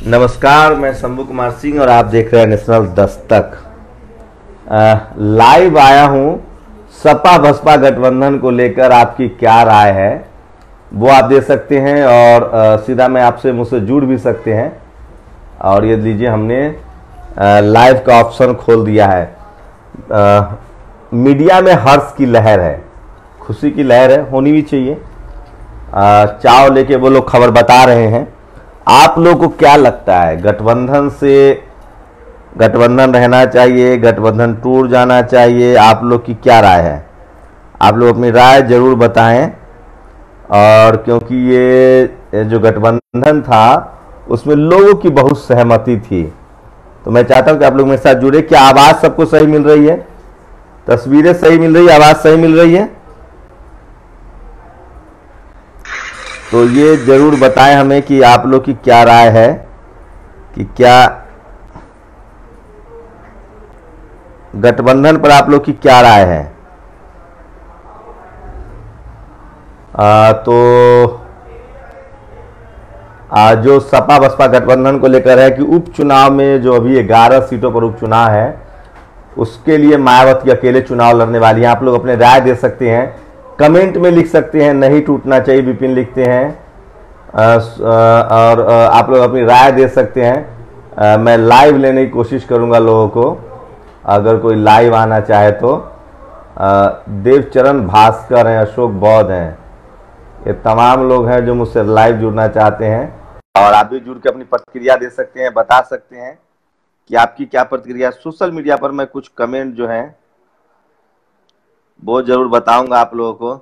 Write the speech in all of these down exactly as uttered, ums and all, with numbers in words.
नमस्कार, मैं शंभू कुमार सिंह और आप देख रहे हैं नेशनल दस्तक। लाइव आया हूं सपा बसपा गठबंधन को लेकर आपकी क्या राय है वो आप दे सकते हैं और आ, सीधा मैं आपसे मुझसे जुड़ भी सकते हैं। और ये लीजिए, हमने आ, लाइव का ऑप्शन खोल दिया है। आ, मीडिया में हर्ष की लहर है, खुशी की लहर है, होनी भी चाहिए। आ, चाव लेके वो लोग खबर बता रहे हैं। आप लोगों को क्या लगता है, गठबंधन से गठबंधन रहना चाहिए, गठबंधन टूट जाना चाहिए? आप लोग की क्या राय है? आप लोग अपनी राय जरूर बताएं। और क्योंकि ये जो गठबंधन था उसमें लोगों की बहुत सहमति थी, तो मैं चाहता हूं कि आप लोग मेरे साथ जुड़े। क्या आवाज सबको सही मिल रही है? तस्वीरें सही मिल रही है? आवाज सही मिल रही है? तो ये जरूर बताएं हमें कि आप लोग की क्या राय है, कि क्या गठबंधन पर आप लोग की क्या राय है। आ, तो आ, जो सपा बसपा गठबंधन को लेकर है कि उपचुनाव में जो अभी ग्यारह सीटों पर उपचुनाव है उसके लिए मायावती अकेले चुनाव लड़ने वाली है। आप लोग अपने राय दे सकते हैं, कमेंट में लिख सकते हैं, नहीं टूटना चाहिए विपिन लिखते हैं। आ, आ, और आ, आप लोग अपनी राय दे सकते हैं। आ, मैं लाइव लेने की कोशिश करूंगा लोगों को, अगर कोई लाइव आना चाहे तो। आ, देवचरण भास्कर हैं, अशोक बौद्ध हैं, ये तमाम लोग हैं जो मुझसे लाइव जुड़ना चाहते हैं। और आप भी जुड़ के अपनी प्रतिक्रिया दे सकते हैं, बता सकते हैं कि आपकी क्या प्रतिक्रिया। सोशल मीडिया पर मैं कुछ कमेंट जो हैं वो जरूर बताऊंगा आप लोगों को,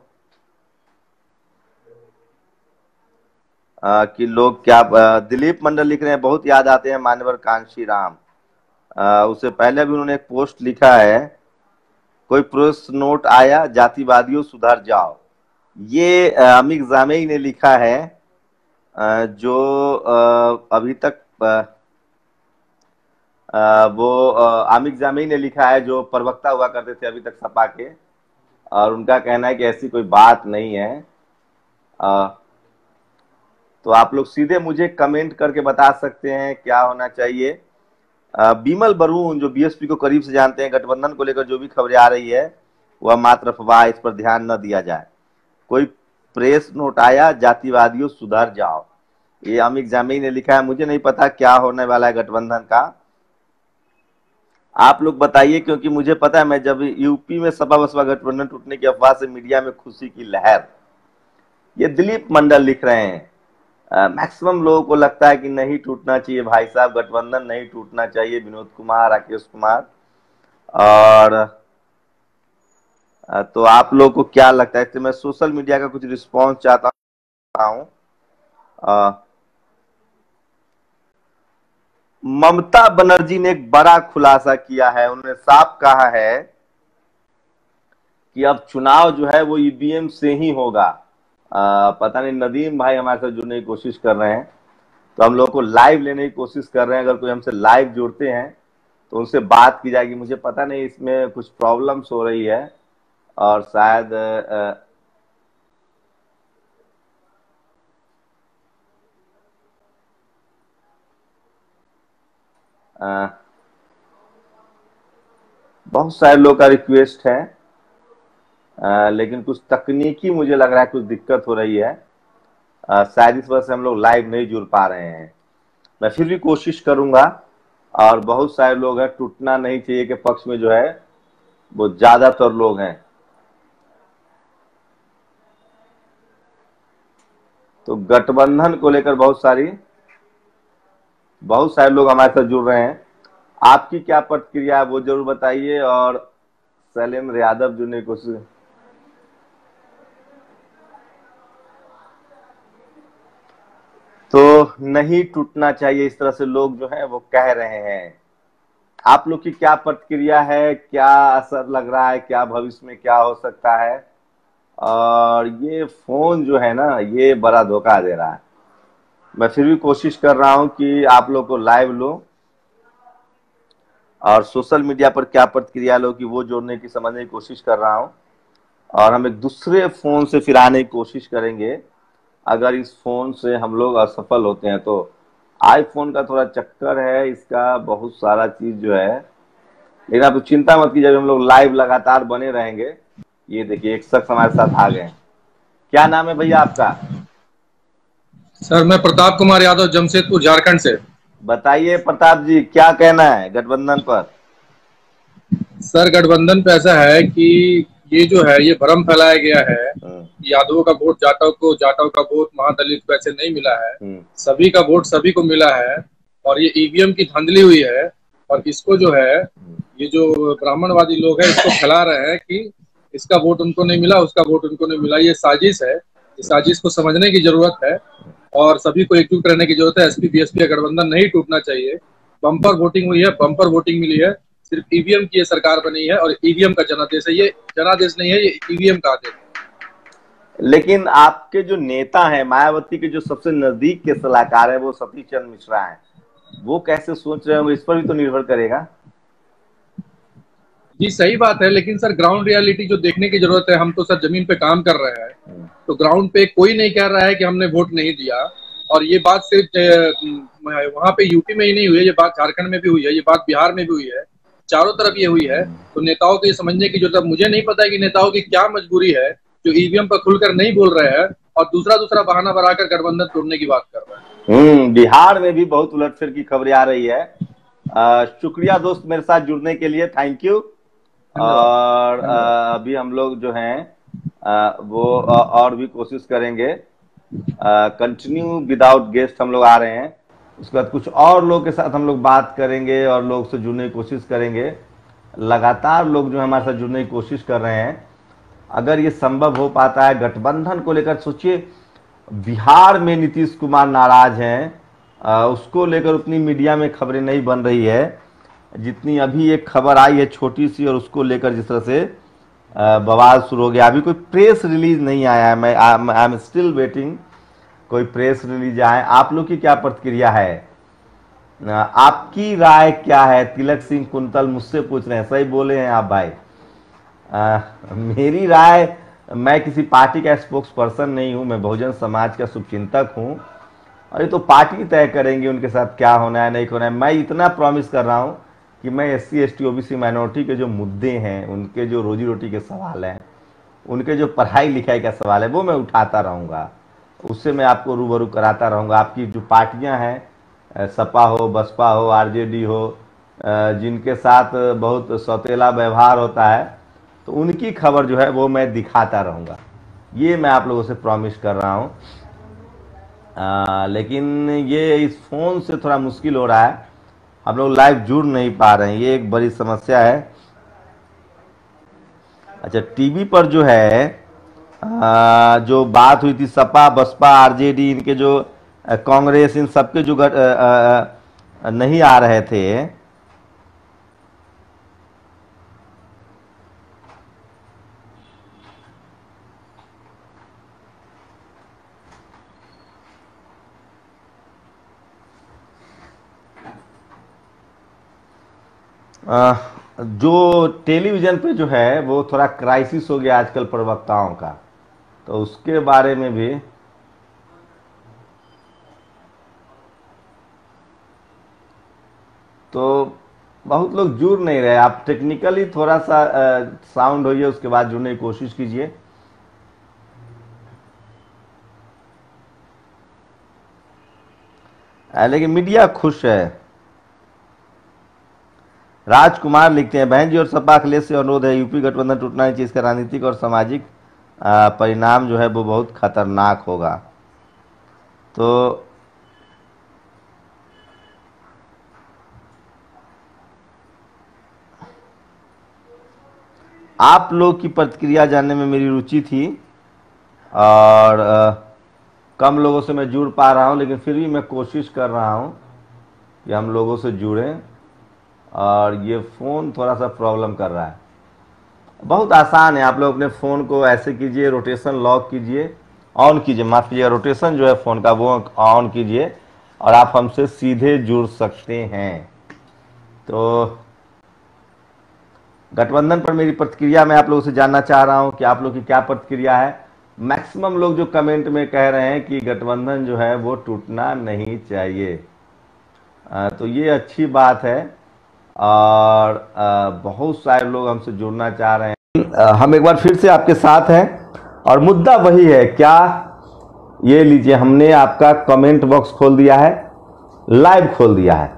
आ, कि लोग क्या। आ, दिलीप मंडल लिख रहे हैं, बहुत याद आते हैं मान्यवर कांशी राम। आ, उससे पहले भी उन्होंने एक पोस्ट लिखा है, कोई प्रेस नोट आया, जातिवादियों सुधर जाओ। ये आ, अमिक जामेई ने लिखा है, आ, जो आ, अभी तक आ, आ, वो आमिक जामेई ने लिखा है, जो प्रवक्ता हुआ करते थे अभी तक सपा के। और उनका कहना है कि ऐसी कोई बात नहीं है। आ, तो आप लोग सीधे मुझे कमेंट करके बता सकते हैं क्या होना चाहिए। बिमल बरून, जो बीएसपी को करीब से जानते हैं, गठबंधन को लेकर जो भी खबरें आ रही है वह मात्र अफवाह, इस पर ध्यान न दिया जाए। कोई प्रेस नोट आया, जातिवादियों सुधर जाओ। ये अमिक जामेई ने लिखा है। मुझे नहीं पता क्या होने वाला है गठबंधन का, आप लोग बताइए, क्योंकि मुझे पता है, मैं जब यूपी में सपा बसपा गठबंधन टूटने की अफवाह से मीडिया में खुशी की लहर, ये दिलीप मंडल लिख रहे हैं। मैक्सिमम लोगों को लगता है कि नहीं टूटना चाहिए भाई साहब, गठबंधन नहीं टूटना चाहिए। विनोद कुमार, राकेश कुमार। और आ, तो आप लोगों को क्या लगता है? इससे मैं सोशल मीडिया का कुछ रिस्पॉन्स चाहता हूँ। ममता बनर्जी ने एक बड़ा खुलासा किया है। उन्होंने साफ कहा है कि अब चुनाव जो है वो ईवीएम से ही होगा। आ, पता नहीं, नदीम भाई हमारे साथ जुड़ने की कोशिश कर रहे हैं, तो हम लोग को लाइव लेने की कोशिश कर रहे हैं। अगर कोई हमसे लाइव जुड़ते हैं तो उनसे बात की जाएगी। मुझे पता नहीं, इसमें कुछ प्रॉब्लम्स हो रही है और शायद आ, आ, बहुत सारे लोग का रिक्वेस्ट है, आ, लेकिन कुछ तकनीकी मुझे लग रहा है कुछ दिक्कत हो रही है। शायद इस वजह से हम लोग लाइव नहीं जुड़ पा रहे हैं। मैं फिर भी कोशिश करूंगा। और बहुत सारे लोग हैं, टूटना नहीं चाहिए के पक्ष में जो है वो ज्यादातर लोग हैं। तो गठबंधन को लेकर बहुत सारी बहुत सारे लोग हमारे साथ जुड़ रहे हैं। आपकी क्या प्रतिक्रिया है वो जरूर बताइए। और शैलेंद्र यादव जुड़ने की कोशिश, तो नहीं टूटना चाहिए, इस तरह से लोग जो हैं वो कह रहे हैं। आप लोग की क्या प्रतिक्रिया है? क्या असर लग रहा है? क्या भविष्य में क्या हो सकता है? और ये फोन जो है ना, ये बड़ा धोखा दे रहा है। मैं फिर भी कोशिश कर रहा हूं कि आप लोग को लाइव लो और सोशल मीडिया पर क्या प्रतिक्रिया लो कि वो जोड़ने की, समझने की कोशिश कर रहा हूं। और हम एक दूसरे फोन से फिर आने की कोशिश करेंगे, अगर इस फोन से हम लोग असफल होते हैं तो। आईफोन का थोड़ा चक्कर है, इसका बहुत सारा चीज जो है, लेकिन आप चिंता मत कीजिए, हम लोग लाइव लगातार बने रहेंगे। ये देखिए एक शख्स हमारे साथ आ गए। क्या नाम है भैया आपका? सर मैं प्रताप कुमार यादव, जमशेदपुर झारखंड से। बताइए प्रताप जी, क्या कहना है गठबंधन पर? सर गठबंधन पे ऐसा है कि ये जो है ये भ्रम फैलाया गया है हम्म, कि यादवों का वोट जाटव को, जाटव का वोट महादलित को ऐसे नहीं मिला है। हम्म, सभी का वोट सभी को मिला है और ये ईवीएम की धांधली हुई है। और इसको जो है ये जो ब्राह्मणवादी लोग हैं इसको फैला रहे हैं कि इसका वोट उनको नहीं मिला, उसका वोट उनको नहीं मिला। ये साजिश है, इस साजिश को समझने की जरूरत है और सभी को एकजुट रहने की जरूरत है। एसपी बीएसपी का गठबंधन नहीं टूटना चाहिए। बम्पर वोटिंग हुई है, बम्पर वोटिंग मिली है। सिर्फ ईवीएम की ये सरकार बनी है और ईवीएम का जनादेश है। ये जनादेश नहीं है, ये ईवीएम का आदेश है। लेकिन आपके जो नेता हैं, मायावती के जो सबसे नजदीक के सलाहकार है वो सतीश चंद्र मिश्रा हैं, वो कैसे सोच रहे होंगे, इस पर भी तो निर्भर करेगा। जी सही बात है, लेकिन सर ग्राउंड रियलिटी जो देखने की जरूरत है। हम तो सर जमीन पे काम कर रहे हैं, तो ग्राउंड पे कोई नहीं कह रहा है कि हमने वोट नहीं दिया। और ये बात सिर्फ वहां पे यूपी में ही नहीं हुई है, ये बात झारखंड में भी हुई है, ये बात बिहार में भी हुई है, चारों तरफ ये हुई है। तो नेताओं को ये समझने की जरूरत है। मुझे नहीं पता है कि नेताओं की क्या मजबूरी है जो ईवीएम पर खुलकर नहीं बोल रहे हैं और दूसरा दूसरा बहाना बनाकर गठबंधन तोड़ने की बात कर रहे हैं। हम्म बिहार में भी बहुत उलटफेर की खबरें आ रही है। आ, शुक्रिया दोस्त मेरे साथ जुड़ने के लिए, थैंक यू। धन्यवाद। और धन्यवाद। आ, अभी हम लोग जो हैं आ, वो आ, और भी कोशिश करेंगे, कंटिन्यू विदाउट गेस्ट हम लोग आ रहे हैं। उसके बाद कुछ और लोग के साथ हम लोग बात करेंगे और लोग से जुड़ने की कोशिश करेंगे। लगातार लोग जो हमारे साथ जुड़ने की कोशिश कर रहे हैं। अगर ये संभव हो पाता है गठबंधन को लेकर, सोचिए बिहार में नीतीश कुमार नाराज हैं, आ, उसको लेकर उतनी मीडिया में खबरें नहीं बन रही है जितनी अभी एक खबर आई है छोटी सी, और उसको लेकर जिस तरह से आ, बवाल शुरू हो गया। अभी कोई प्रेस रिलीज नहीं आया है, मैं आई एम स्टिल वेटिंग कोई प्रेस रिलीज आए। आप लोग की क्या प्रतिक्रिया है, आ, आपकी राय क्या है? तिलक सिंह कुंतल मुझसे पूछ रहे हैं, सही बोले हैं आप भाई। आ, मेरी राय, मैं किसी पार्टी का स्पोक्स पर्सन नहीं हूं, मैं बहुजन समाज का शुभचिंतक हूं और ये तो पार्टी तय करेंगे उनके साथ क्या होना है नहीं होना है। मैं इतना प्रॉमिस कर रहा हूं कि मैं S C S T OBC minority के जो मुद्दे हैं, उनके जो रोजी रोटी के सवाल हैं, उनके जो पढ़ाई लिखाई का सवाल है, वो मैं उठाता रहूँगा, उससे मैं आपको रूबरू कराता रहूँगा। आपकी जो पार्टियाँ हैं, सपा हो, बसपा हो, आर जे डी हो, जिनके साथ बहुत सौतेला व्यवहार होता है, तो उनकी खबर जो है वो मैं दिखाता रहूँगा। ये मैं आप लोगों से प्रॉमिस कर रहा हूँ। लेकिन ये इस फ़ोन से थोड़ा मुश्किल हो रहा है, हम लोग लाइव जुड़ नहीं पा रहे हैं, ये एक बड़ी समस्या है। अच्छा, टीवी पर जो है आ, जो बात हुई थी Sapa Basapa R J D, इनके जो कांग्रेस, इन सबके जो गट, आ, आ, नहीं आ रहे थे, आ, जो टेलीविज़न पे जो है वो थोड़ा क्राइसिस हो गया आजकल प्रवक्ताओं का, तो उसके बारे में भी तो बहुत लोग जुड़ नहीं रहे। आप टेक्निकली थोड़ा सा साउंड होइए, उसके बाद जुड़ने की कोशिश कीजिए। लेकिन मीडिया खुश है। राजकुमार लिखते हैं, बहन जी और सपा अखिलेश से अनुरोध है, यूपी गठबंधन टूटना नहीं चाहिए, इसका राजनीतिक और सामाजिक परिणाम जो है वो बहुत खतरनाक होगा। तो आप लोग की प्रतिक्रिया जानने में मेरी रुचि थी और आ, कम लोगों से मैं जुड़ पा रहा हूं, लेकिन फिर भी मैं कोशिश कर रहा हूं कि हम लोगों से जुड़ें। और ये फ़ोन थोड़ा सा प्रॉब्लम कर रहा है। बहुत आसान है, आप लोग अपने फ़ोन को ऐसे कीजिए, रोटेशन लॉक कीजिए, ऑन कीजिए, माफ़ कीजिएगा, रोटेशन जो है फ़ोन का वो ऑन कीजिए और आप हमसे सीधे जुड़ सकते हैं। तो गठबंधन पर मेरी प्रतिक्रिया मैं आप लोगों से जानना चाह रहा हूं कि आप लोग की क्या प्रतिक्रिया है। मैक्सिमम लोग जो कमेंट में कह रहे हैं कि गठबंधन जो है वो टूटना नहीं चाहिए। अ, तो ये अच्छी बात है। और अ, बहुत सारे लोग हमसे जुड़ना चाह रहे हैं। अ, हम एक बार फिर से आपके साथ हैं और मुद्दा वही है क्या। ये लीजिए, हमने आपका कमेंट बॉक्स खोल दिया है, लाइव खोल दिया है,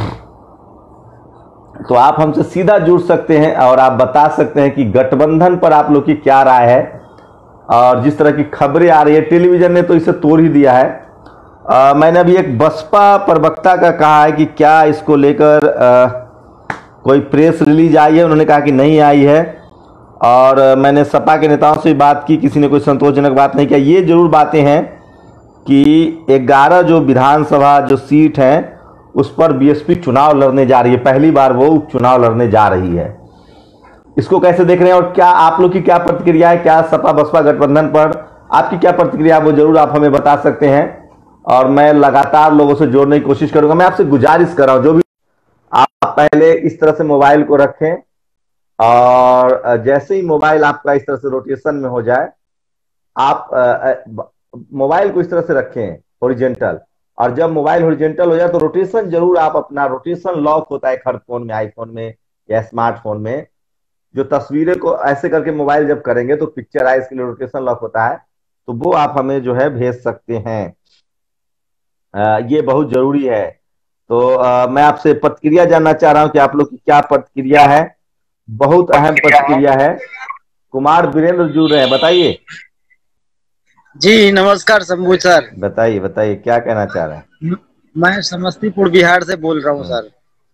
तो आप हमसे सीधा जुड़ सकते हैं और आप बता सकते हैं कि गठबंधन पर आप लोग की क्या राय है। और जिस तरह की खबरें आ रही है, टेलीविजन ने तो इसे तोड़ ही दिया है। आ, मैंने अभी एक बसपा प्रवक्ता का कहा है कि क्या इसको लेकर आ, कोई प्रेस रिलीज आई है, उन्होंने कहा कि नहीं आई है। और आ, मैंने सपा के नेताओं से बात की, किसी ने कोई संतोषजनक बात नहीं किया। ये जरूर बातें हैं कि ग्यारह जो विधानसभा जो सीट है उस पर बीएसपी चुनाव लड़ने जा रही है, पहली बार वो उपचुनाव लड़ने जा रही है। इसको कैसे देख रहे हैं और क्या आप लोग की क्या प्रतिक्रिया है, क्या सपा बसपा गठबंधन पर आपकी क्या प्रतिक्रिया है, वो जरूर आप हमें बता सकते हैं। और मैं लगातार लोगों से जोड़ने की कोशिश करूंगा। मैं आपसे गुजारिश कर रहा हूं, जो भी आप पहले इस तरह से मोबाइल को रखें और जैसे ही मोबाइल आपका इस तरह से रोटेशन में हो जाए, आप मोबाइल को इस तरह से रखें हॉरिजेंटल। और जब मोबाइल हॉरिजेंटल हो जाए तो रोटेशन जरूर आप अपना, रोटेशन लॉक होता है हर फोन में, आईफोन में या स्मार्टफोन में। जो तस्वीरें को ऐसे करके मोबाइल जब करेंगे तो पिक्चर आए, इसके लिए रोटेशन लॉक होता है, तो वो आप हमें जो है भेज सकते हैं। आ, ये बहुत जरूरी है। तो आ, मैं आपसे प्रतिक्रिया जानना चाह रहा हूं कि आप लोग की क्या प्रतिक्रिया है। बहुत अहम प्रतिक्रिया है। कुमार वीरेंद्र जुड़ रहे हैं, बताइए। जी नमस्कार शंभू सर। बताइए बताइए क्या कहना चाह रहे हैं। म- मैं समस्तीपुर बिहार से बोल रहा हूँ हम्म, सर।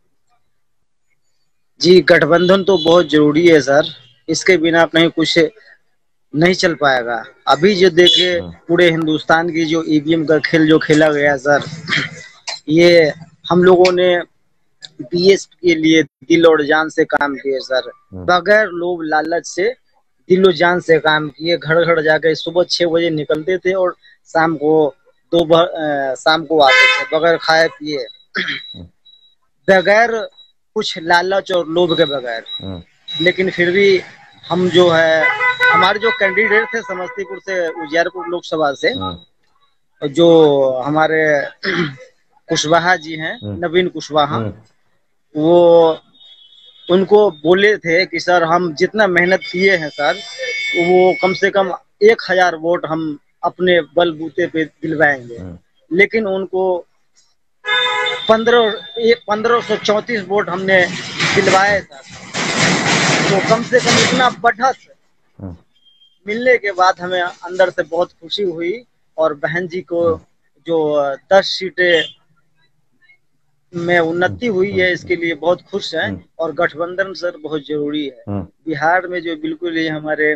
जी गठबंधन तो बहुत जरूरी है सर, इसके बिना कहीं कुछ नहीं चल पाएगा। अभी जो देखिए हम्म, पूरे हिंदुस्तान की जो ईवीएम का खेल जो खेला गया सर, ये हम लोगों ने पीएस के लिए दिल और जान से काम किए सर, हम्म, बगैर लोभ लालच से दिलो जान से काम किए। घर घर जाके सुबह छह बजे निकलते थे और शाम को दोपहर शाम को आते थे बगैर खाए पिए, हम्म, बगैर कुछ लालच और लोभ के बगैर। हम्म, लेकिन फिर भी हम जो है, हमारे जो कैंडिडेट थे समस्तीपुर से उजियारपुर लोकसभा से, हम्म, जो हमारे कुशवाहा जी हैं, हम्म, नवीन कुशवाहा, हम्म, वो उनको बोले थे कि सर हम जितना मेहनत किए हैं सर, वो कम से कम एक हजार वोट हम अपने बलबूते पे दिलवाएंगे। हम्म, लेकिन उनको पंद्रह एक पंद्रह सौ चौंतीस वोट हमने दिलवाए सर। तो कम से कम इतना बढ़त हम्म, मिलने के बाद हमें अंदर से बहुत खुशी हुई। और बहन जी को हम्म, जो दस सीटें में उन्नति हुई हम्म, है, इसके लिए बहुत खुश हैं। हम्म, और गठबंधन सर बहुत जरूरी है हम्म, बिहार में। जो बिल्कुल ही हमारे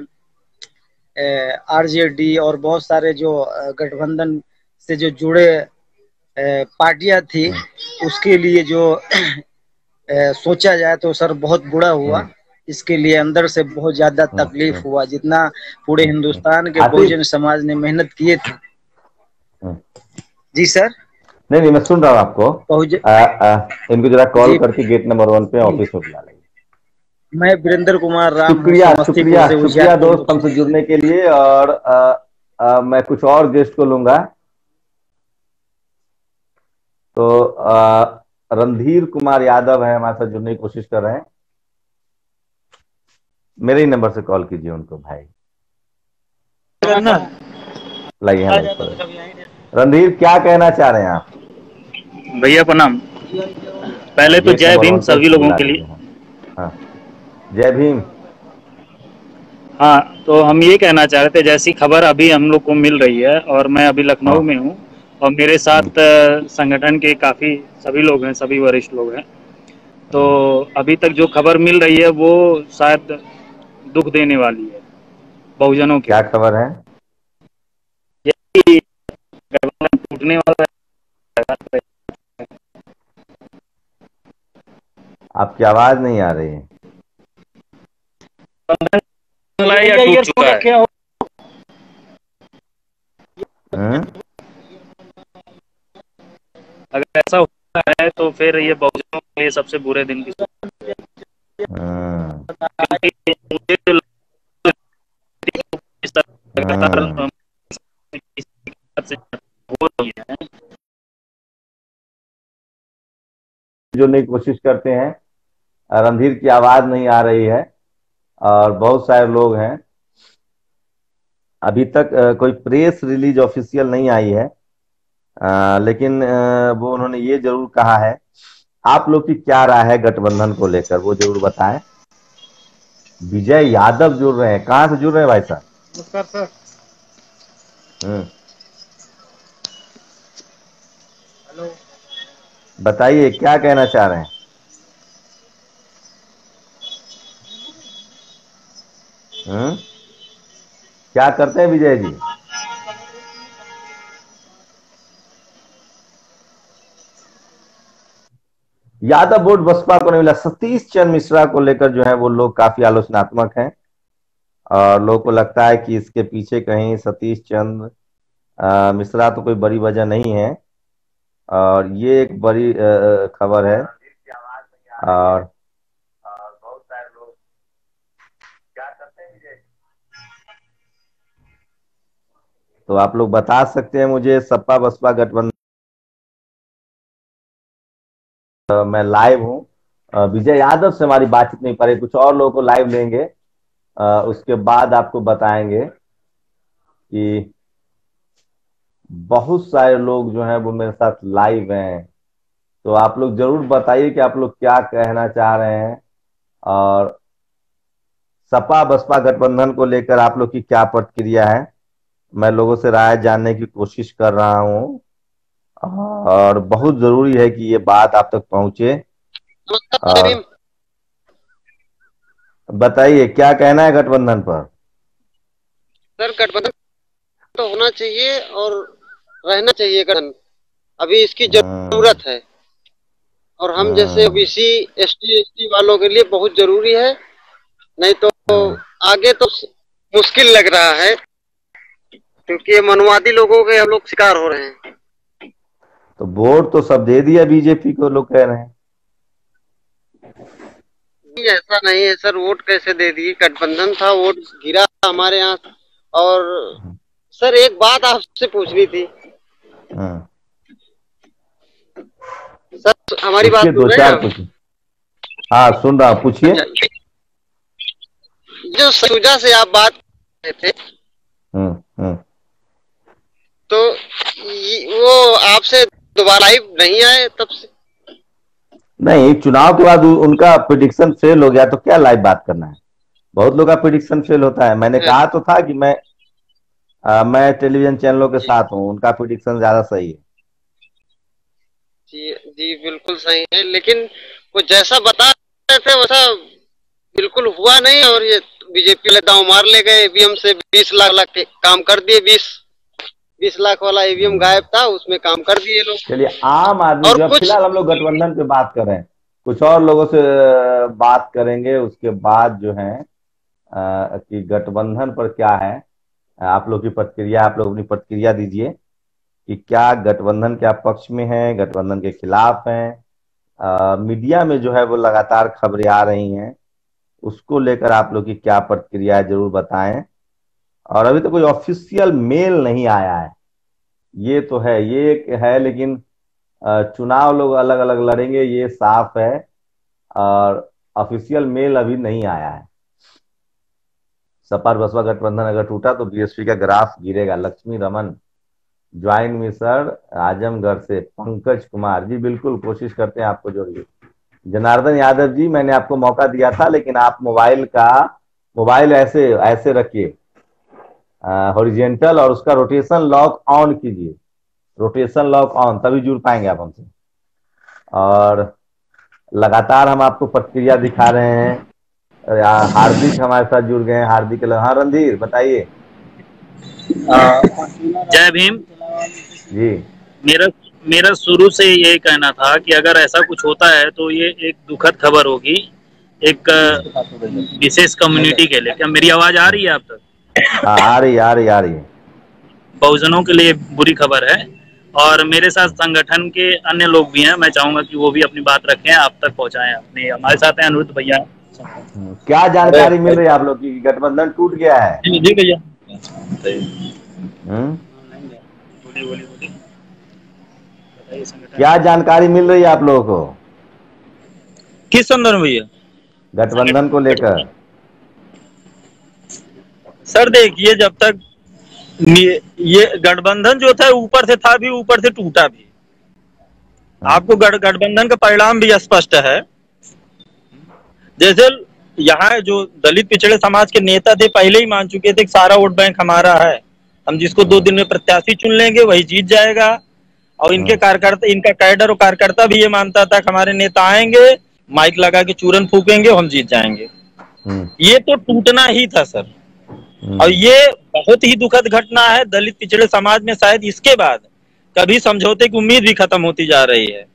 आरजेडी और बहुत सारे जो अ, गठबंधन से जो जुड़े पार्टियां थी, हम्म, उसके लिए जो अ, सोचा जाए तो सर बहुत बुरा हुआ। हम्म, इसके लिए अंदर से बहुत ज्यादा हम्म, तकलीफ हम्म, हुआ, जितना पूरे हम्म, हम्म। हिंदुस्तान के आतिफ। बहुजन समाज ने मेहनत किए थे। हम्म, जी सर। नहीं नहीं, मैं सुन रहा हूँ आपको। बहुजन। आ, आ, इनको जरा कॉल जी करके गेट नंबर वन पे ऑफिस में बुला लेंगे। मैं वीरेंद्र कुमार राम हूँ, शुक्रिया समस्तीपुर शुक्रिया से शुक्रिया उजियारपुर दोस्त, लोकसभा। हमसे जुड़ने के लिए। और आ, आ, मैं कुछ और गेस्ट को लूंगा। तो आ, रणधीर कुमार यादव है, हमारे साथ जुड़ने की कोशिश कर रहे हैं। मेरे ही नंबर से कॉल कीजिए उनको भाई। लाइए यहाँ लाइए पर। रणधीर, क्या कहना चाह रहे हैं आप। भैया प्रणाम। हाँ, पहले तो गेट जय नंबर भीम वन पे सभी उसको लोगों बुला के लिए। लीजिए। हाँ हाँ, जय भीम। हाँ, तो हम ये कहना चाह रहे थे, जैसी खबर अभी हम लोग को मिल रही है, और मैं अभी हाँ। लखनऊ में हूँ और मेरे हम्म, साथ अ, संगठन के काफ़ी सभी लोग हैं, सभी वरिष्ठ लोग हैं। तो हम्म। अभी तक जो खबर मिल रही है वो शायद दुख देने वाली है बहुजनों के क्या लिए। खबर है। यही गठबंधन टूटने वाला है। आपकी आवाज नहीं आ रही है। गठबंधन या टूट चुका है। हम्म, अगर ऐसा होता है तो फिर ये बहुजनों के लिए सबसे बुरे दिन की हम्म, क्योंकि मुझे जो लगता है, इस तरह लगातार हम्म। अ, किसी से हो रही है। जोड़ने की कोशिश करते हैं। रणधीर की आवाज नहीं आ रही है और बहुत सारे लोग हैं। अभी तक अ, कोई प्रेस रिलीज ऑफिशियल नहीं आई है, अ, लेकिन अ, वो उन्होंने ये जरूर कहा है। आप लोग की क्या राय है गठबंधन को लेकर, वो जरूर बताएं। विजय यादव जुड़ रहे हैं, कहाँ से जुड़ रहे हैं भाई साहब? नमस्कार सर। हम्म, हेलो। बताइए क्या कहना चाह रहे हैं। हम्म, क्या करते हैं विजय जी? यादव वोट बसपा को नहीं मिला। सतीश चंद्र मिश्रा को लेकर जो है वो लोग काफी आलोचनात्मक हैं और लोगों को लगता है कि इसके पीछे कहीं सतीश चंद्र अ, मिश्रा तो कोई बड़ी वजह नहीं है और ये एक बड़ी अ, खबर है। और बहुत सारे लोग क्या करते हैं विजय? तो आप लोग बता सकते हैं मुझे, सपा बसपा गठबंधन मैं लाइव हूँ। अ, विजय यादव से हमारी बातचीत नहीं पड़े, कुछ और लोगों को लाइव लेंगे, अ, उसके बाद आपको बताएंगे कि बहुत सारे लोग जो हैं वो मेरे साथ लाइव हैं। तो आप लोग जरूर बताइए कि आप लोग क्या कहना चाह रहे हैं और सपा बसपा गठबंधन को लेकर आप लोग की क्या प्रतिक्रिया है। मैं लोगों से राय जानने की कोशिश कर रहा हूँ और बहुत जरूरी है कि ये बात आप तक पहुंचे। नमस्कार जय और भीम। बताइए क्या कहना है गठबंधन पर। सर गठबंधन तो होना चाहिए और रहना चाहिए गठबंधन। अभी इसकी हम्म, जरूरत है और हम जैसे हम्म, ओबीसी एसटी एसटी वालों के लिए बहुत जरूरी है। नहीं तो हम्म। आगे तो मुश्किल लग रहा है क्योंकि ये मनवादी लोगों के हम लोग शिकार हो रहे हैं। तो वोट तो सब दे दिया बीजेपी को, लोग कह रहे हैं। नहीं, ऐसा नहीं है सर। वोट कैसे दे दिए? गठबंधन था, वोट गिरा हमारे यहाँ। और सर एक बात आपसे पूछनी थी हम्म, सर। हमारी बात पूछिए, सुन दो रहे हैं चार आप? पूछिए। हाँ सुन रहा हूँ, पूछिए। अच्छा, जो सुजा से आप बात कर रहे थे हम्म, हम्म। तो ये- वो आपसे दोबारा लाइव नहीं आए तब से। नहीं, चुनाव के बाद उ- उनका प्रिडिक्शन फेल हो गया तो क्या लाइव बात करना है। बहुत लोग का प्रिडिक्शन फेल होता है। मैंने कहा तो था कि मैं आ, मैं टेलीविजन चैनलों के जी साथ हूँ, उनका प्रिडिक्शन ज्यादा सही है। जी जी बिल्कुल सही है, लेकिन वो जैसा बता रहे थे वैसा बिल्कुल हुआ नहीं। और ये बीजेपी वाले दांव मार ले गए। ईवीएम से बीस लाख लाख के काम कर दिए। बीस बीस लाख वाला ईवीएम हम्म। गायब था, उसमें काम कर दिए लोग। चलिए, आम आदमी और जो, कुछ फिलहाल हम लोग गठबंधन पे बात कर रहे हैं, कुछ और लोगों से अ, बात करेंगे उसके बाद जो है अ, कि गठबंधन पर क्या है आप लोग की प्रतिक्रिया। आप लोग अपनी प्रतिक्रिया दीजिए कि क्या गठबंधन के आप पक्ष में हैं, गठबंधन के खिलाफ हैं। अ, मीडिया में जो है वो लगातार खबरें आ रही हैं, उसको लेकर आप लोग की क्या प्रतिक्रिया है जरूर बताएं। और अभी तो कोई ऑफिशियल मेल नहीं आया है, ये तो है, ये एक है, लेकिन अ, चुनाव लोग अलग अलग लड़ेंगे ये साफ है। और ऑफिशियल मेल अभी नहीं आया है। सपा बसपा गठबंधन अगर टूटा तो बीएसपी का ग्राफ गिरेगा। Lakshmi Raman join me sir, Azamgarh से पंकज कुमार जी, बिल्कुल कोशिश करते हैं आपको जोड़िए। जनार्दन यादव जी, मैंने आपको मौका दिया था लेकिन आप मोबाइल का मोबाइल ऐसे ऐसे रखिए हॉरिजेंटल और उसका रोटेशन लॉक ऑन कीजिए। रोटेशन लॉक ऑन, तभी जुड़ पाएंगे आप हमसे। और लगातार हम आपको प्रतिक्रिया दिखा रहे हैं। अरे यार, हार्दिक हमारे साथ जुड़ गए हैं। हार्दिक, हाँ रणधीर बताइए। जय भीम। जी। मेरा मेरा शुरू से ये कहना था कि अगर ऐसा कुछ होता है तो ये एक दुखद खबर होगी एक अ, विशेष कम्युनिटी के लिए। क्या मेरी आवाज आ रही है आप तक? हाँ आ रही आ रही आ रही है। बहुजनों के लिए बुरी खबर है और मेरे साथ संगठन के अन्य लोग भी हैं। मैं चाहूंगा कि वो भी अपनी बात रखें, आप तक पहुंचाएं अपनी। हमारे साथ हैं अनिरुद्ध भैया। हम्म, क्या जानकारी मिल रही है आप लोग की कि गठबंधन टूट गया है? जी भैया। हम्म, बोलिए बोलिए बोलिए, बताइए संगठन। क्या जानकारी मिल रही है आप लोगों को? किस संदर्भ में भैया? गठबंधन को लेकर। सर देखिए, जब तक ये गठबंधन जो था ऊपर से था भी, ऊपर से टूटा भी। आपको गठ गठबंधन का परिणाम भी स्पष्ट है। जैसे यहाँ जो दलित पिछड़े समाज के नेता थे पहले ही मान चुके थे कि सारा वोट बैंक हमारा है, हम जिसको दो दिन में प्रत्याशी चुन लेंगे वही जीत जाएगा। और इनके कार्यकर्ता, इनका कैडर और कार्यकर्ता भी ये मानता था कि हमारे नेता आएंगे, माइक लगा के चूरन फूकेंगे, हम जीत जाएंगे। ये तो टूटना ही था सर। और ये बहुत ही दुखद घटना है। दलित पिछड़े समाज में शायद इसके बाद कभी समझौते की उम्मीद भी खत्म होती जा रही है।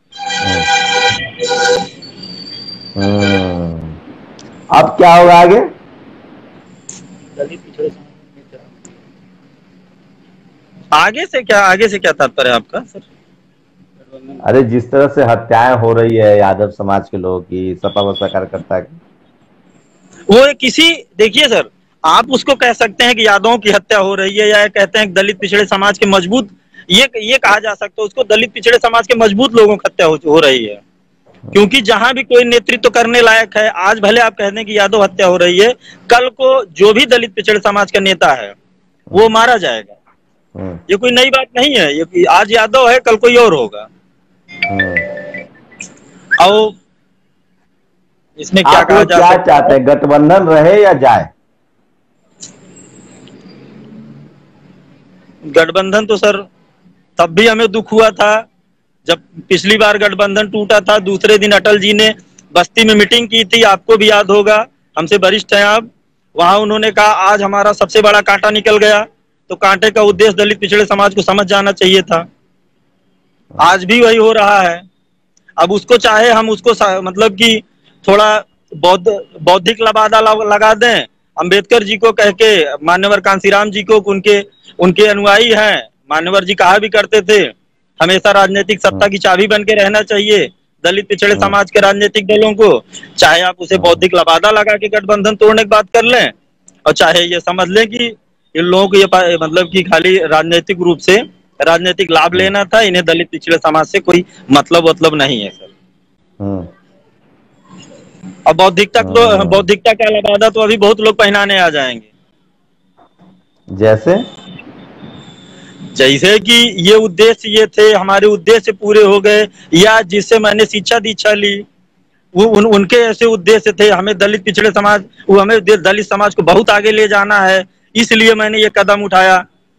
अब क्या होगा आगे? दलित पिछड़े आगे से क्या, आगे से क्या तात्पर्य है आपका सर? अरे जिस तरह से हत्याएं हो रही है यादव समाज के लोगों की, सपा बसपा कार्यकर्ता की, वो किसी, देखिए सर, आप उसको कह सकते हैं कि यादवों की हत्या हो रही है, या कहते हैं दलित पिछड़े समाज के मजबूत, ये ये कहा जा सकता है उसको, दलित पिछड़े समाज के मजबूत लोगों की हत्या हो, हो रही है। क्योंकि जहां भी कोई नेतृत्व करने लायक है, आज भले आप कह दें कि यादव हत्या हो रही है, कल को जो भी दलित पिछड़े समाज का नेता है वो मारा जाएगा। ये कोई नई बात नहीं है। ये आज यादव है, कल कोई और होगा। और इसमें क्या कहा जा क्या सकता चाहते हैं, गठबंधन रहे या जाए? गठबंधन तो सर तब भी हमें दुख हुआ था जब पिछली बार गठबंधन टूटा था। दूसरे दिन अटल जी ने बस्ती में मीटिंग की थी, आपको भी याद होगा, हमसे वरिष्ठ हैं आप। वहां उन्होंने कहा आज हमारा सबसे बड़ा कांटा निकल गया। तो कांटे का उद्देश्य दलित पिछड़े समाज को समझ जाना चाहिए था। आज भी वही हो रहा है। अब उसको चाहे हम उसको मतलब कि थोड़ा बौद्ध बौद्धिक लबादा लगा दें, अंबेडकर जी को कह के, मान्यवर कांसीराम जी को, उनके उनके अनुयायी हैं, मान्यवर जी कहा भी करते थे हमेशा राजनीतिक सत्ता की चाबी बन के रहना चाहिए दलित पिछड़े समाज के राजनीतिक दलों को। चाहे आप उसे बौद्धिक लबादा लगा के गठबंधन तोड़ने की बात कर लें, और चाहे ये समझ लें कि इन लोगों को ये मतलब कि खाली राजनीतिक रूप से राजनीतिक लाभ लेना था, इन्हें दलित पिछड़े समाज से कोई मतलब मतलब नहीं है सर। अब बौद्धिकता तो बौद्धिकता का लबादा तो अभी बहुत लोग पहनाने आ जाएंगे। जैसे जैसे कि ये उद्देश्य ये थे, हमारे उद्देश्य पूरे हो गए, या जिससे मैंने शिक्षा दीक्षा ली वो उन, उनके ऐसे उद्देश्य थे, हमें दलित पिछड़े समाज, वो हमें दलित समाज को बहुत आगे ले जाना है, इसलिए मैंने ये कदम उठाया।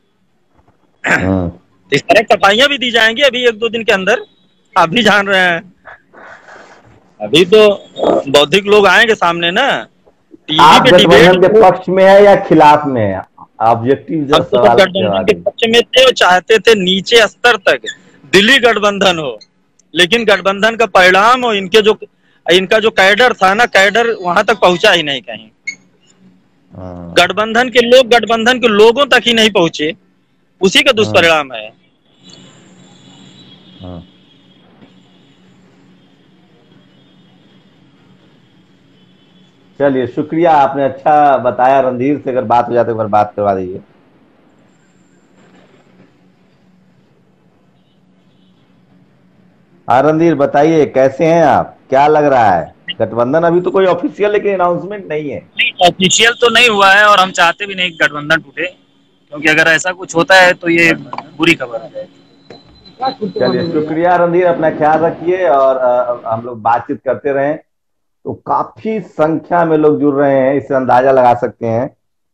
इस तरह सफाइयां भी दी जाएंगी अभी एक दो दिन के अंदर, आप भी जान रहे हैं। अभी तो बौद्धिक लोग आएंगे सामने ना। आप गठबंधन के पक्ष में है या खिलाफ में है? ऑब्जेक्टिव जो सवाल गठबंधन के पक्ष में थे और चाहते थे नीचे स्तर तक दिल्ली गठबंधन हो, लेकिन गठबंधन का परिणाम और इनके जो इनका जो कैडर था ना, कैडर वहां तक पहुंचा ही नहीं कहीं। गठबंधन के लोग गठबंधन के लोगों तक ही नहीं पहुंचे, उसी का दुष्परिणाम है। चलिए शुक्रिया, आपने अच्छा बताया। रणधीर से अगर बात हो जाए तो एक बार बात करवा दीजिए। हाँ रणधीर बताइए, कैसे हैं आप, क्या लग रहा है? गठबंधन अभी तो कोई ऑफिशियल लेकिन अनाउंसमेंट नहीं है। नहीं, ऑफिशियल तो नहीं हुआ है और हम चाहते भी नहीं कि गठबंधन टूटे, क्योंकि अगर ऐसा कुछ होता है तो ये बुरी खबर है। चलिए शुक्रिया रणधीर, अपना ख्याल रखिए और आ, हम लोग बातचीत करते रहें। तो काफी संख्या में लोग जुड़ रहे हैं, इससे अंदाजा लगा सकते हैं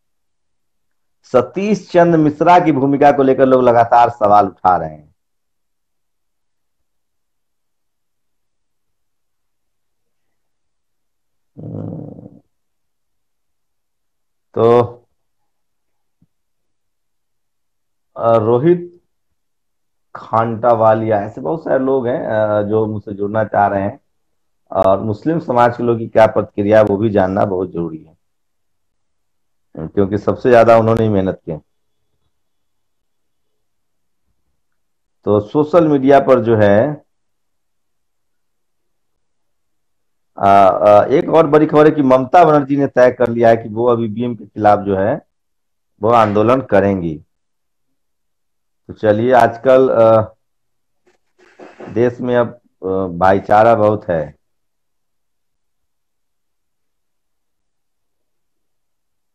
सतीश चंद्र मिश्रा की भूमिका को लेकर लोग लगातार सवाल उठा रहे हैं। तो रोहित खांटावालिया, ऐसे बहुत सारे लोग हैं जो मुझसे जुड़ना चाह रहे हैं, और मुस्लिम समाज के लोग की क्या प्रतिक्रिया वो भी जानना बहुत जरूरी है, क्योंकि सबसे ज्यादा उन्होंने मेहनत की। तो सोशल मीडिया पर जो है आ, आ, एक और बड़ी खबर है कि ममता बनर्जी ने तय कर लिया है कि वो अब ईवीएम के खिलाफ जो है वो आंदोलन करेंगी। तो चलिए, आजकल देश में अब भाईचारा बहुत है,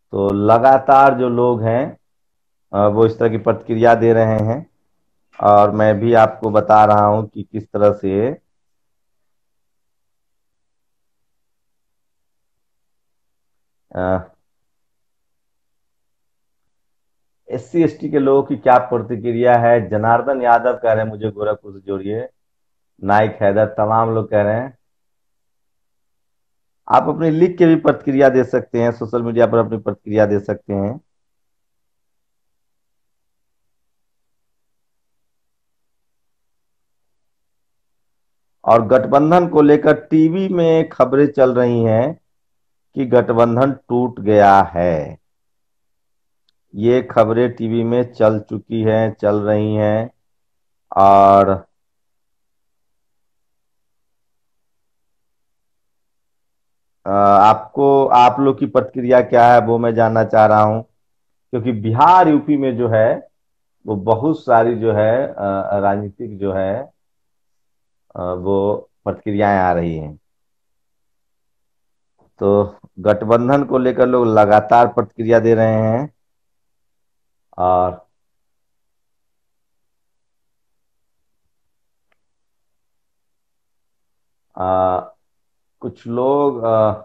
तो लगातार जो लोग हैं अ, वो इस तरह की प्रतिक्रिया दे रहे हैं, और मैं भी आपको बता रहा हूं कि किस तरह से एस सी एस टी के लोगों की क्या प्रतिक्रिया है। जनार्दन यादव कह रहे हैं मुझे गोरखपुर से जोड़िए, नाइक हैदर, तमाम लोग कह रहे हैं। आप अपनी लिख के भी प्रतिक्रिया दे सकते हैं, सोशल मीडिया पर अपनी प्रतिक्रिया दे सकते हैं। और गठबंधन को लेकर टीवी में खबरें चल रही हैं कि गठबंधन टूट गया है। ये खबरें टीवी में चल चुकी हैं, चल रही हैं, और अ, आपको, आप लोग की प्रतिक्रिया क्या है वो मैं जानना चाह रहा हूं, क्योंकि बिहार यूपी में जो है वो बहुत सारी जो है अ, राजनीतिक जो है अ, वो प्रतिक्रियाएं आ रही हैं। तो गठबंधन को लेकर लोग लगातार प्रतिक्रिया दे रहे हैं, और आ, कुछ लोग आ,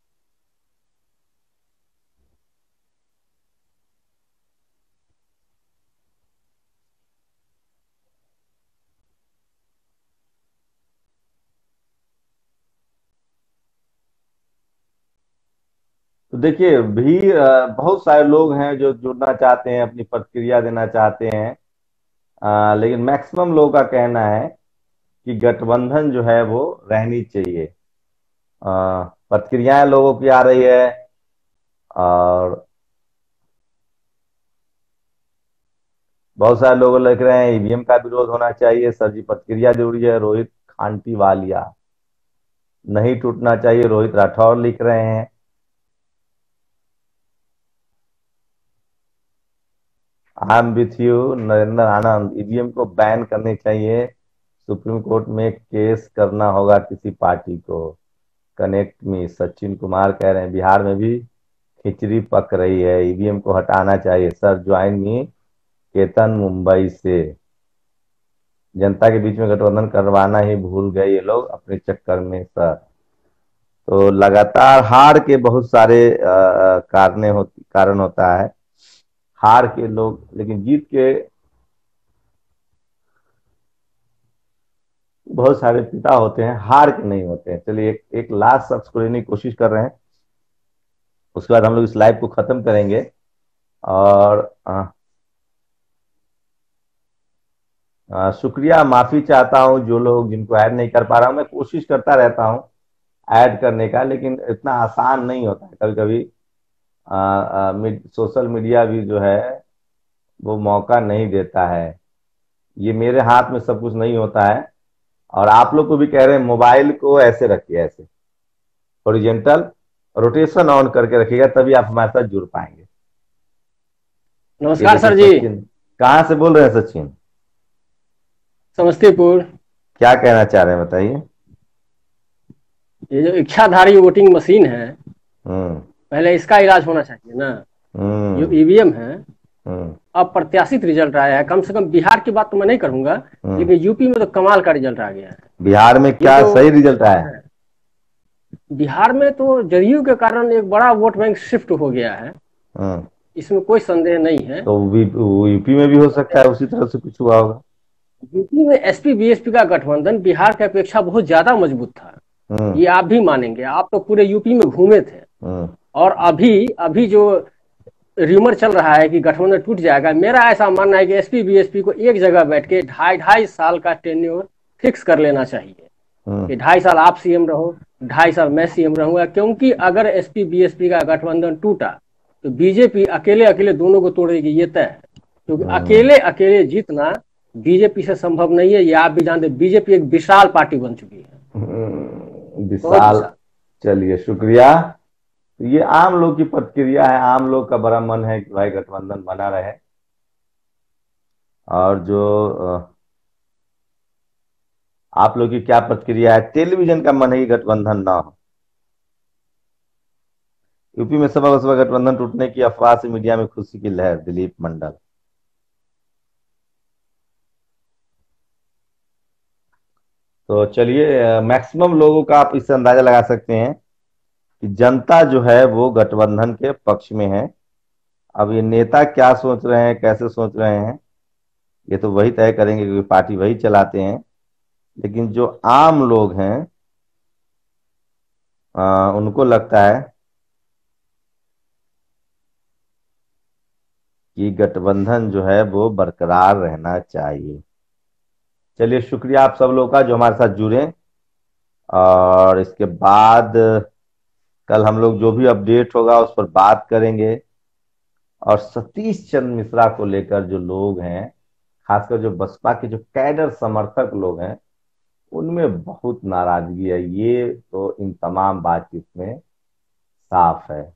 तो देखिए भी आ, बहुत सारे लोग हैं जो जुड़ना चाहते हैं, अपनी प्रतिक्रिया देना चाहते हैं, आ, लेकिन मैक्सिमम लोगों का कहना है कि गठबंधन जो है वो रहनी चाहिए। आ, प्रतिक्रियाएं लोगों की आ रही है, और बहुत सारे लोग लिख रहे हैं ई वी एम का विरोध होना चाहिए। सर जी प्रतिक्रिया जरूरी है। रोहित खांटी वालिया, नहीं टूटना चाहिए, रोहित राठौर लिख रहे हैं। I am with you Narendra Anand, E V M को बैन करनी चाहिए, सुप्रीम कोर्ट में केस करना होगा किसी पार्टी को। कनेक्ट मी, सचिन कुमार कह रहे हैं बिहार में भी खिचड़ी पक रही है, ई वी एम को हटाना चाहिए। Sir join me, Ketan Mumbai से। जनता के बीच में गठबंधन करवाना ही भूल गए ये लोग अपने चक्कर में सर। तो लगातार हार के बहुत सारे कारण होती कारण होता है, हार के लोग, लेकिन जीत के बहुत सारे पिता होते हैं, हार के नहीं होते हैं। चलिए एक, एक लास्ट शख्स को लेने की कोशिश कर रहे हैं, उसके बाद हम लोग इस लाइव को खत्म करेंगे। और आ, आ, शुक्रिया, माफी चाहता हूं जो लोग जिनको ऐड नहीं कर पा रहा हूं। मैं कोशिश करता रहता हूं ऐड करने का, लेकिन इतना आसान नहीं होता है। कभी कभी आ, आ, मिड, सोशल मीडिया भी जो है वो मौका नहीं देता है। ये मेरे हाथ में सब कुछ नहीं होता है। और आप लोग को भी कह रहे हैं मोबाइल को ऐसे रखिए, ऐसे हॉरिजॉन्टल रोटेशन ऑन करके रखिएगा, तभी आप हमारे साथ जुड़ पाएंगे। नमस्कार सर जी। कहाँ से बोल रहे हैं सचिन? समस्तीपुर। क्या कहना चाह रहे हैं बताइए। ये जो इच्छाधारी वोटिंग मशीन है, पहले इसका इलाज होना चाहिए ना। जो ई वी एम है, अप्रत्याशित रिजल्ट आया है। कम से कम बिहार की बात तो मैं नहीं करूंगा, लेकिन यूपी में तो कमाल का रिजल्ट आ गया है। बिहार में क्या तो सही रिजल्ट आया है? बिहार में तो जदयू के कारण एक बड़ा वोट बैंक शिफ्ट हो गया है, इसमें कोई संदेह नहीं है। तो यूपी में भी हो सकता है उसी तरह से कुछ हुआ होगा। यूपी में S P B S P का गठबंधन बिहार की अपेक्षा बहुत ज्यादा मजबूत था, ये आप भी मानेंगे। आप तो पूरे यूपी में घूमे थे, और अभी अभी जो र्यूमर चल रहा है कि गठबंधन टूट जाएगा, मेरा ऐसा मानना है कि S P B S P को एक जगह बैठ के ढाई ढाई साल का टेन्योर फिक्स कर लेना चाहिए कि ढाई साल आप सीएम रहो, ढाई साल मैं सीएम रहूंगा। क्योंकि अगर S P B S P का गठबंधन टूटा तो बीजेपी अकेले अकेले दोनों को तोड़ेगी, ये तय है। क्योंकि अकेले अकेले जीतना बीजेपी से संभव नहीं है, ये आप भी जानते। बीजेपी एक विशाल पार्टी बन चुकी है, विशाल। चलिए शुक्रिया। ये आम लोग की प्रतिक्रिया है, आम लोग का बड़ा मन है कि भाई गठबंधन बना रहे। और जो आप लोग की क्या प्रतिक्रिया है? टेलीविजन का मन है कि गठबंधन ना हो। यूपी में सपा बसपा गठबंधन टूटने की अफवाह से मीडिया में खुशी की लहर, दिलीप मंडल। तो चलिए, मैक्सिमम लोगों का आप इससे अंदाजा लगा सकते हैं कि जनता जो है वो गठबंधन के पक्ष में है। अब ये नेता क्या सोच रहे हैं, कैसे सोच रहे हैं, ये तो वही तय करेंगे क्योंकि पार्टी वही चलाते हैं। लेकिन जो आम लोग हैं आ, उनको लगता है कि गठबंधन जो है वो बरकरार रहना चाहिए। चलिए, शुक्रिया आप सब लोगों का जो हमारे साथ जुड़े, और इसके बाद कल हम लोग जो भी अपडेट होगा उस पर बात करेंगे। और सतीश चंद्र मिश्रा को लेकर जो लोग हैं, खासकर जो बसपा के जो कैडर समर्थक लोग हैं, उनमें बहुत नाराजगी है। ये तो इन तमाम बातचीत में साफ है।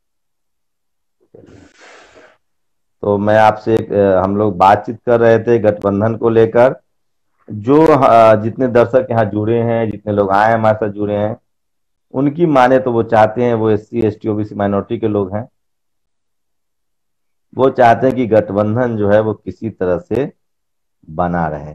तो मैं आपसे हम लोग बातचीत कर रहे थे गठबंधन को लेकर। जो जितने दर्शक यहाँ जुड़े हैं, जितने लोग आए हमारे साथ जुड़े हैं, उनकी माने तो वो चाहते हैं, वो S C S T OBC minority के लोग हैं, वो चाहते हैं कि गठबंधन जो है वो किसी तरह से बना रहे।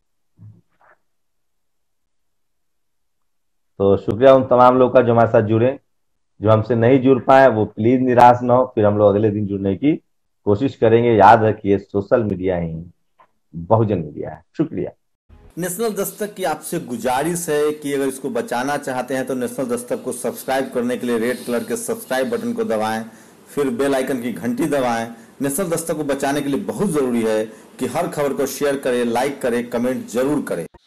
तो शुक्रिया उन तमाम लोगों का जो हमारे साथ जुड़े। जो हमसे नहीं जुड़ पाए वो प्लीज निराश ना हो, फिर हम लोग अगले दिन जुड़ने की कोशिश करेंगे। याद रखिए, सोशल मीडिया ही बहुजन मीडिया है। शुक्रिया। नेशनल दस्तक की आपसे गुजारिश है कि अगर इसको बचाना चाहते हैं तो नेशनल दस्तक को सब्सक्राइब करने के लिए रेड कलर के सब्सक्राइब बटन को दबाएं, फिर बेल आइकन की घंटी दबाएं। नेशनल दस्तक को बचाने के लिए बहुत जरूरी है कि हर खबर को शेयर करें, लाइक करें, कमेंट जरूर करें।